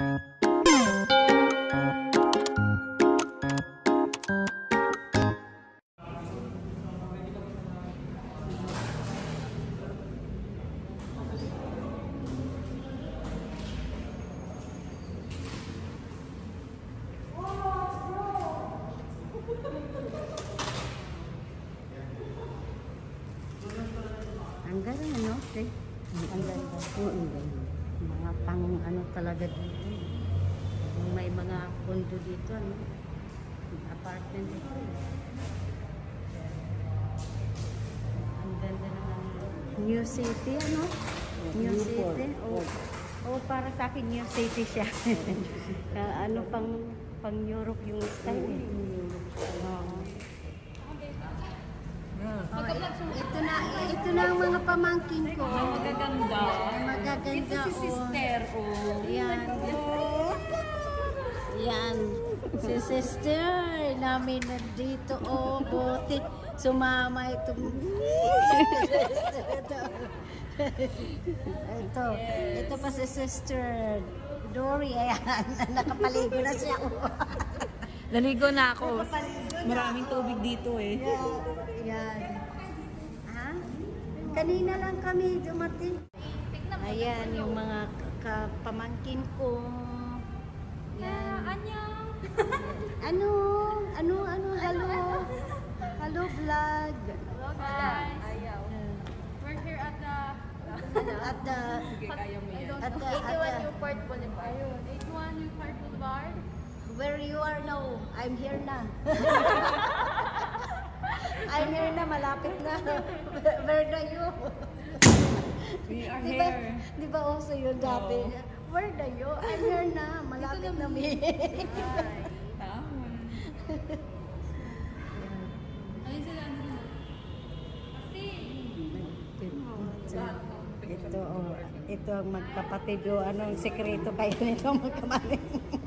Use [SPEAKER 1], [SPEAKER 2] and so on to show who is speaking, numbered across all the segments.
[SPEAKER 1] Ang ganda, no? Okay. Ang ganda. Mga pang ano talaga dito. May mga condo dito, ano? Apartment dito. Ang ganda naman. New City, ano? New
[SPEAKER 2] Newport.
[SPEAKER 1] City. Oh, para sa akin, New City siya. Ano pang Europe yung style eh. Ito na ang mga pamangkin ko.
[SPEAKER 3] Magaganda.
[SPEAKER 1] Magaganda.
[SPEAKER 3] Ito si sister, oh.
[SPEAKER 1] Yan. Yan. Si sister namin nandito, oh, buti. Sumama itong... Ito pa si sister Dory. Ayan, nakapaligo na siya.
[SPEAKER 3] Naligo na ako. Maraming tubig dito eh.
[SPEAKER 1] Yan. Ha? Kanina lang kami dumating. Ayan, yung mga pamangkin ko. Yan. Ano? Hello. Hello, vlog.
[SPEAKER 4] Hello guys. We're here at the
[SPEAKER 1] At the
[SPEAKER 4] 81 Newport Boulevard. 81 Newport Boulevard.
[SPEAKER 1] where you are now, I'm here na. I'm here na, malapit na. Where are you?
[SPEAKER 3] We are
[SPEAKER 1] Diba,
[SPEAKER 3] here.
[SPEAKER 1] diba also yun dati? Where are you? I'm here na, malapit na mi.
[SPEAKER 3] Tama.
[SPEAKER 4] Ayun sila.
[SPEAKER 1] Ito ang magkapatid o anong sekreto kayo nito magkamaling.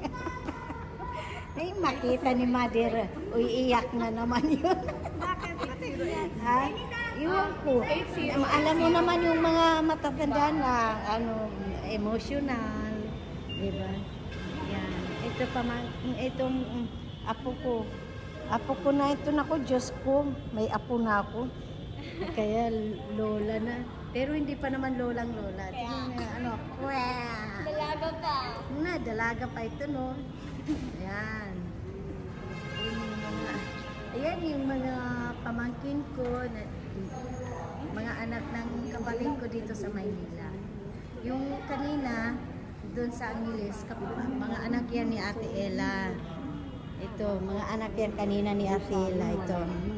[SPEAKER 1] Ay, makita ni Mother, iiyak na naman yun. Bakit? Ha? Iwan ko. Alam mo naman yung mga matatanda na ano, emotional. Diba? Yan. Ito pa man, itong apo ko. Apo ko na ito na ko, Diyos ko. May apo na ako. Kaya lola na. Pero hindi pa naman lolang-lola. Tingnan na, ano,
[SPEAKER 4] Dalaga pa.
[SPEAKER 1] dalaga pa ito, no? Ayan. Ayan yung mga pamangkin ko, mga anak ng kapatid ko dito sa Maynila. Yung kanina, doon sa Angeles, mga anak yan ni Ate Ella. Ito, mga anak yan kanina ni Ate Ella. Ito.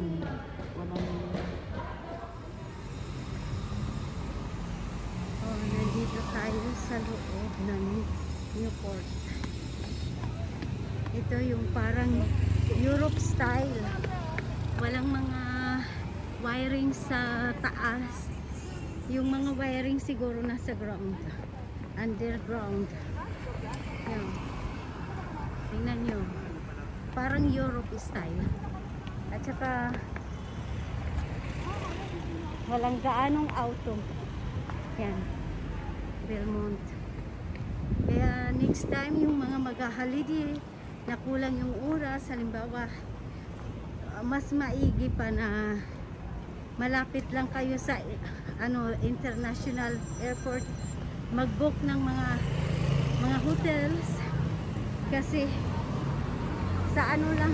[SPEAKER 1] Nandito tayo sa loob ng Newport. Ito yung parang Europe style. Walang mga wiring sa taas. Yung mga wiring siguro nasa ground. Underground. Yan. Tingnan nyo. Parang Europe style. At saka walang gaanong auto. Yan. Belmont. Kaya next time yung mga mag-holiday na kulang yung oras, halimbawa mas maigi pa na malapit lang kayo sa international airport, mag-book ng mga hotels kasi sa ano lang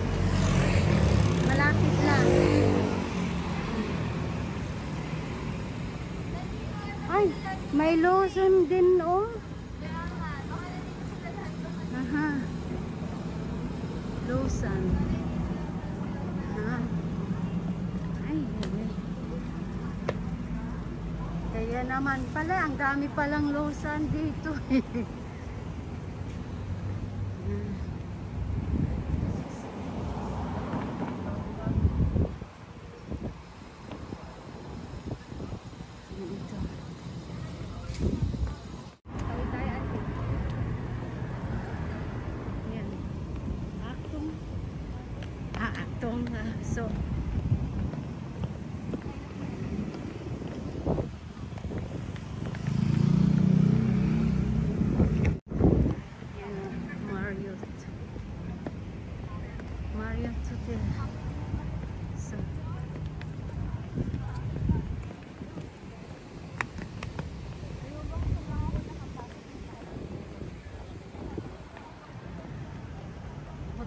[SPEAKER 1] malapit lang. Ay, may Lawson din, oh. Aha. Lawson. Aha. Ay, kaya naman pala, ang dami palang Lawson dito. So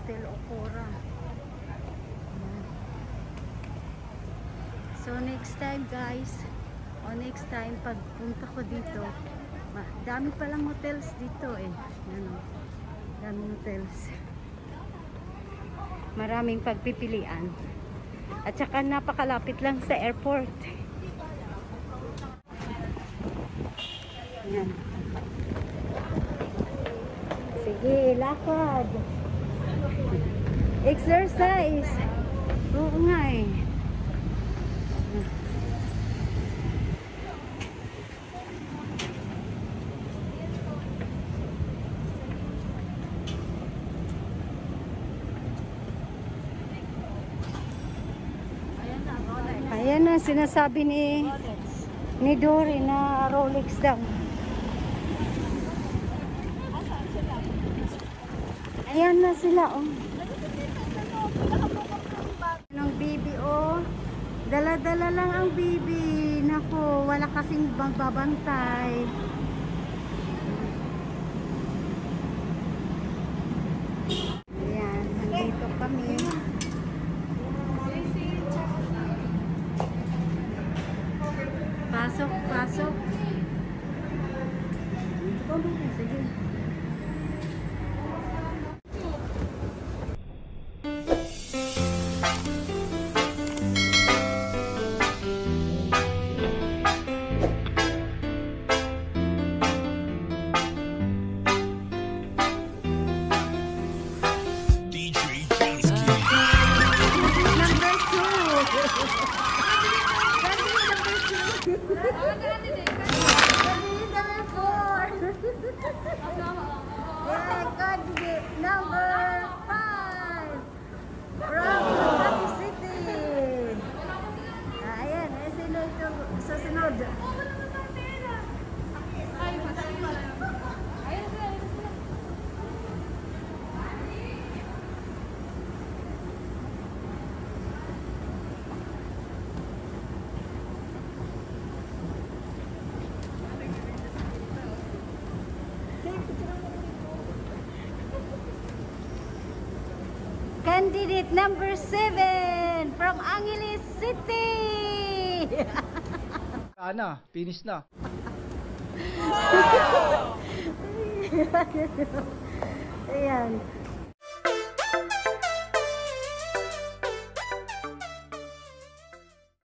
[SPEAKER 1] Hotel Okora. So next time guys, next time pagpunta ko dito, dami palang hotels dito eh. Ano, daming hotels. Maraming pagpipilian. At saka napakalapit lang sa airport. Yan. Sige, lakad. Exercise. Oo nga eh. Ayan na, sinasabi ni Dory na Rolex daw. Ayan na sila, oh. Ng bibi, oh. Dala-dala lang ang bibi. Nako, wala kasing magbabantay. Ayan, nandito kami. Pasok, pasok. Sige. Number 5 from Newport City. Ayan, sino ito sa sunod? Candidate number 7 from Angeles City.
[SPEAKER 2] Ana, finish na.
[SPEAKER 1] Ayan.